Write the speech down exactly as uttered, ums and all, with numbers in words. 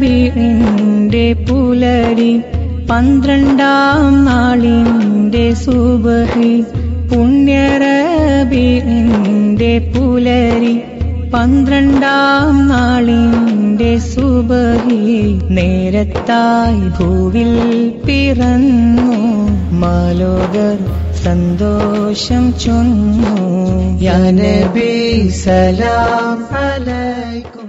റബീഇന്റെ പുലരി പന്ത്രണ്ടാം നാളിന്റെ സുബഹി പുണ്യ റബീഇന്റെ പുലരി പന്ത്രണ്ടാം നാളിന്റെ സുബഹി നേരത്തായി ഭൂവിൽ പിറന്നു മാലോകർ സന്തോഷം ചൊന്നു യാ നബി സലാം അലൈക്കും.